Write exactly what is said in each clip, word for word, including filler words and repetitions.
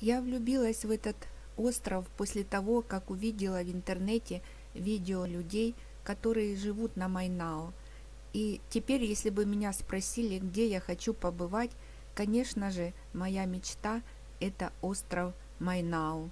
Я влюбилась в этот остров после того, как увидела в интернете видео людей, которые живут на Майнао. И теперь, если бы меня спросили, где я хочу побывать, конечно же, моя мечта – это остров Майнао.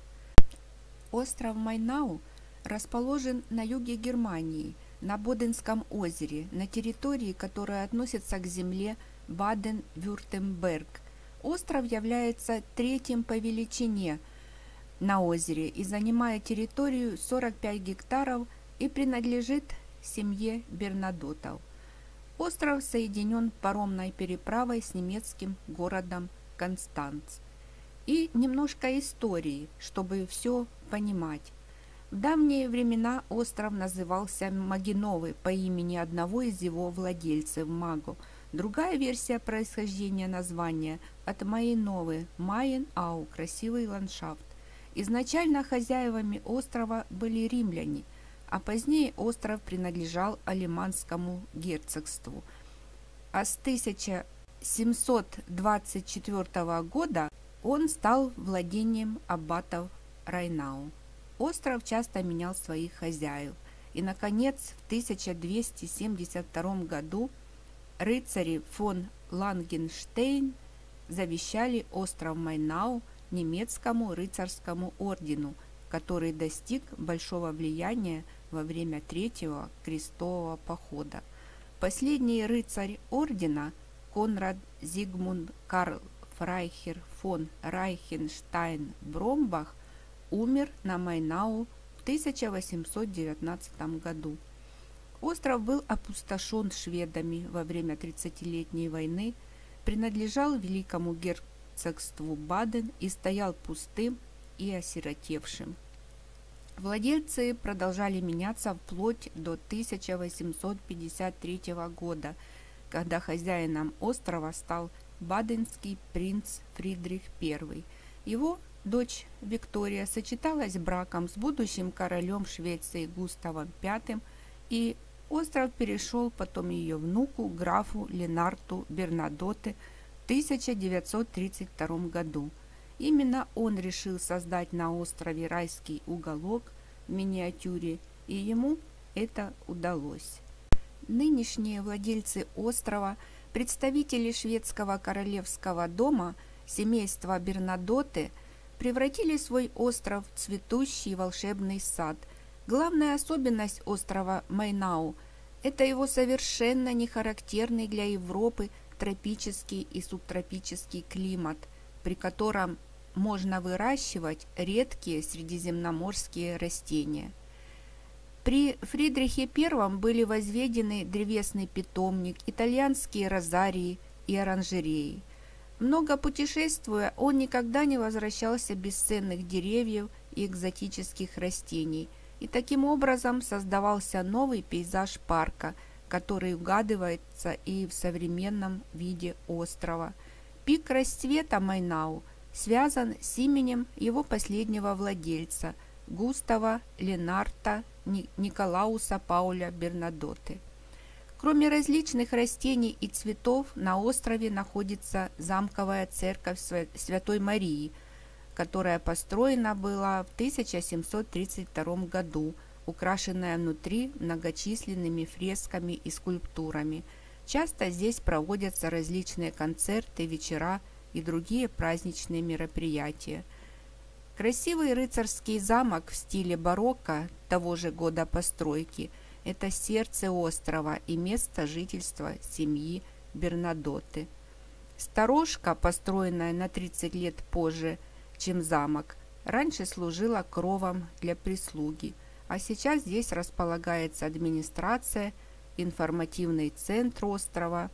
Остров Майнао расположен на юге Германии, на Боденском озере, на территории, которая относится к земле Баден-Вюртемберг. Остров является третьим по величине на озере и занимает территорию сорок пять гектаров и принадлежит семье Бернадотов. Остров соединен паромной переправой с немецким городом Констанц. И немножко истории, чтобы все понимать. В давние времена остров назывался Магиновый по имени одного из его владельцев Маго. Другая версия происхождения названия от Майновы, Майен-Ау, красивый ландшафт. Изначально хозяевами острова были римляне, а позднее остров принадлежал Алеманскому герцогству. А с тысяча семьсот двадцать четвёртого года он стал владением аббатов Райнау. Остров часто менял своих хозяев, и, наконец, в тысяча двести семьдесят втором году рыцари фон Лангенштейн завещали остров Майнау немецкому рыцарскому ордену, который достиг большого влияния во время Третьего крестового похода. Последний рыцарь ордена Конрад Зигмунд Карл Фрайхер фон Райхенштайн-Бромбах умер на Майнау в тысяча восемьсот девятнадцатом году. Остров был опустошен шведами во время тридцатилетней войны, принадлежал великому герцогству Баден и стоял пустым и осиротевшим. Владельцы продолжали меняться вплоть до тысяча восемьсот пятьдесят третьего года, когда хозяином острова стал баденский принц Фридрих Первый. Его дочь Виктория сочеталась браком с будущим королем Швеции Густавом Пятым, и остров перешел потом ее внуку, графу Ленарту Бернадоте в тысяча девятьсот тридцать втором году. Именно он решил создать на острове райский уголок в миниатюре, и ему это удалось. Нынешние владельцы острова, представители шведского королевского дома, семейства Бернадоте, превратили свой остров в цветущий волшебный сад. Главная особенность острова Майнау – это его совершенно не характерный для Европы тропический и субтропический климат, при котором можно выращивать редкие средиземноморские растения. При Фридрихе Первом были возведены древесный питомник, итальянские розарии и оранжереи. Много путешествуя, он никогда не возвращался без ценных деревьев и экзотических растений, и таким образом создавался новый пейзаж парка, который угадывается и в современном виде острова. Пик расцвета Майнау связан с именем его последнего владельца Густава Ленарта Николауса Пауля Бернадоте. Кроме различных растений и цветов, на острове находится замковая церковь Святой Марии, которая построена была в тысяча семьсот тридцать втором году, украшенная внутри многочисленными фресками и скульптурами. Часто здесь проводятся различные концерты, вечера и другие праздничные мероприятия. Красивый рыцарский замок в стиле барокко того же года постройки – это сердце острова и место жительства семьи Бернадоте. Сторожка, построенная на тридцать лет позже, чем замок, раньше служила кровом для прислуги, а сейчас здесь располагается администрация, информативный центр острова.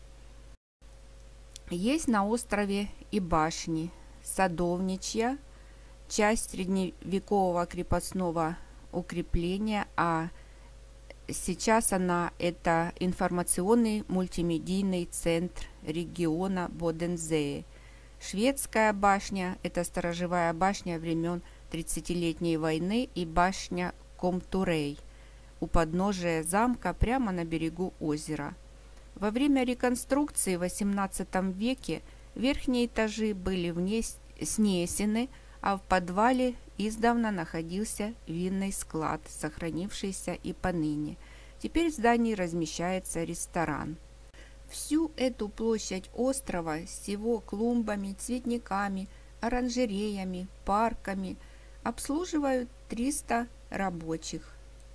Есть на острове и башни, садовничья, часть средневекового крепостного укрепления, а сейчас она – это информационный мультимедийный центр региона Бодензее. Шведская башня – это сторожевая башня времен тридцатилетней войны и башня Комтурей у подножия замка прямо на берегу озера. Во время реконструкции в восемнадцатом веке верхние этажи были вне снесены, а в подвале издавна находился винный склад, сохранившийся и поныне. Теперь в здании размещается ресторан. Всю эту площадь острова с его клумбами, цветниками, оранжереями, парками обслуживают триста рабочих.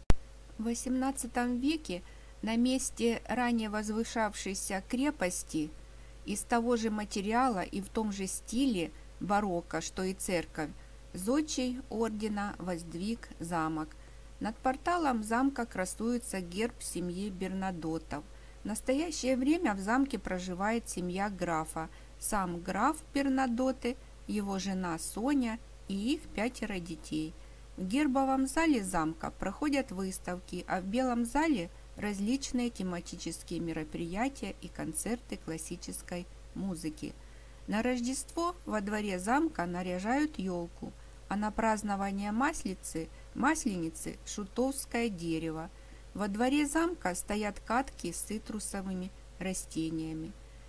В восемнадцатом веке на месте ранее возвышавшейся крепости из того же материала и в том же стиле барокко, что и церковь, зодчий ордена воздвиг замок. Над порталом замка красуется герб семьи Бернадоттов. В настоящее время в замке проживает семья графа, сам граф Бернадотты, его жена Соня и их пятеро детей. В гербовом зале замка проходят выставки, а в Белом зале различные тематические мероприятия и концерты классической музыки. На Рождество во дворе замка наряжают елку, а на празднование Маслицы, Масленицы – шутовское дерево. Во дворе замка стоят катки с цитрусовыми растениями.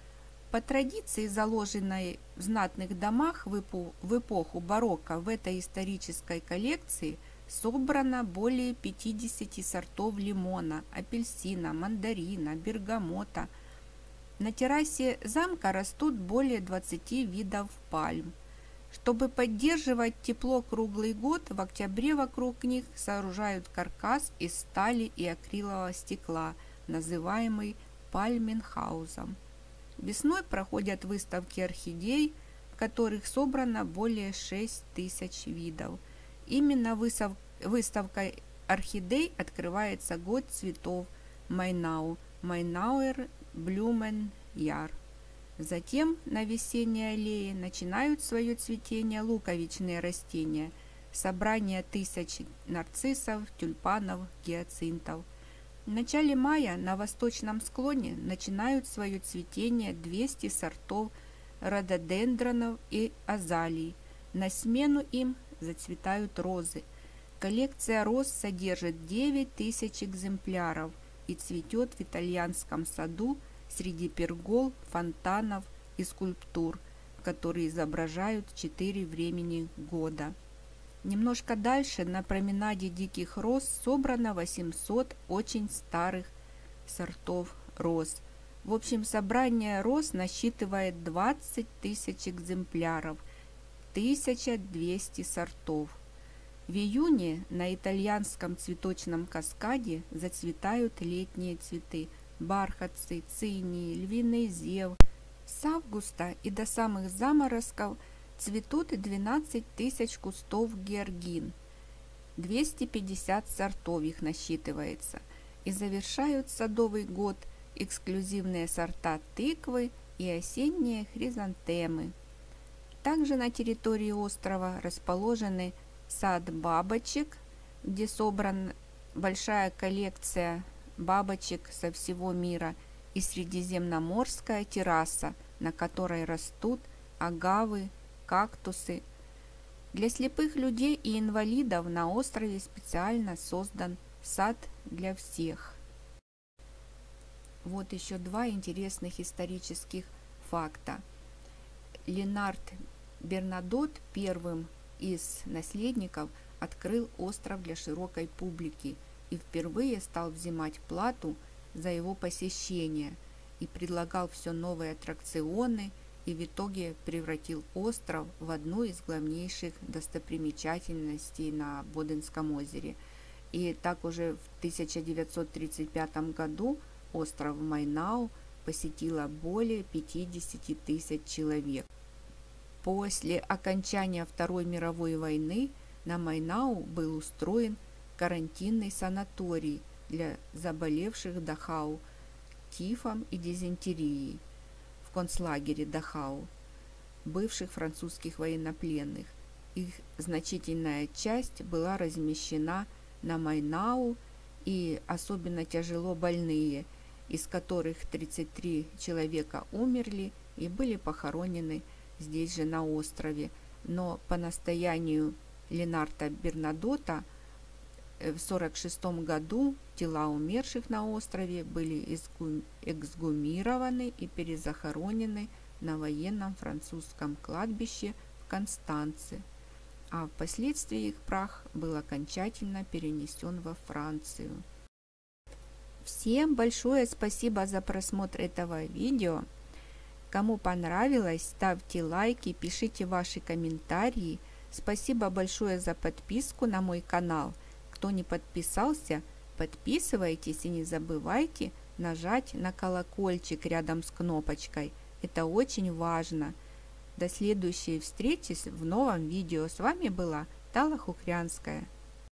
По традиции, заложенной в знатных домах в эпоху, в эпоху барокко, в этой исторической коллекции собрано более пятидесяти сортов лимона, апельсина, мандарина, бергамота. На террасе замка растут более двадцати видов пальм. Чтобы поддерживать тепло круглый год, в октябре вокруг них сооружают каркас из стали и акрилового стекла, называемый пальменхаузом. Весной проходят выставки орхидей, в которых собрано более шести тысяч видов. Именно выставкой орхидей открывается год цветов Майнау, Майнауэр Блюменяр. Затем на весенней аллее начинают свое цветение луковичные растения, собрание тысяч нарциссов, тюльпанов, гиацинтов. В начале мая на восточном склоне начинают свое цветение двести сортов рододендронов и азалий. На смену им зацветают розы. Коллекция роз содержит девять тысяч экземпляров и цветет в итальянском саду среди пергол, фонтанов и скульптур, которые изображают четыре времени года. Немножко дальше, на променаде диких роз, собрано восемьсот очень старых сортов роз. В общем, собрание роз насчитывает двадцать тысяч экземпляров, тысяча двести сортов. В июне на итальянском цветочном каскаде зацветают летние цветы – бархатцы, цинии, львиный зев. С августа и до самых заморозков цветут двенадцать тысяч кустов георгин, двести пятьдесят сортов их насчитывается, и завершают садовый год эксклюзивные сорта тыквы и осенние хризантемы. Также на территории острова расположены сад бабочек, где собрана большая коллекция бабочек со всего мира, и средиземноморская терраса, на которой растут агавы, кактусы. Для слепых людей и инвалидов на острове специально создан сад для всех. Вот еще два интересных исторических факта. Ленард Бернадотт первым из наследников открыл остров для широкой публики и впервые стал взимать плату за его посещение и предлагал все новые аттракционы, и в итоге превратил остров в одну из главнейших достопримечательностей на Боденском озере. И так уже в тысяча девятьсот тридцать пятом году остров Майнау посетило более пятидесяти тысяч человек. После окончания Второй мировой войны на Майнау был устроен карантинный санаторий для заболевших Дахау тифом и дизентерией в концлагере Дахау, бывших французских военнопленных. Их значительная часть была размещена на Майнау, и особенно тяжело больные, из которых тридцать три человека умерли и были похоронены здесь же на острове. Но по настоянию Ленарда Бернадотта в сорок шестом году тела умерших на острове были эксгумированы и перезахоронены на военном французском кладбище в Констанце. а впоследствии их прах был окончательно перенесен во Францию. Всем большое спасибо за просмотр этого видео. Кому понравилось, ставьте лайки, пишите ваши комментарии. Спасибо большое за подписку на мой канал. Кто не подписался, подписывайтесь и не забывайте нажать на колокольчик рядом с кнопочкой. Это очень важно. До следующей встречи в новом видео. С вами была Тала Хухрянская.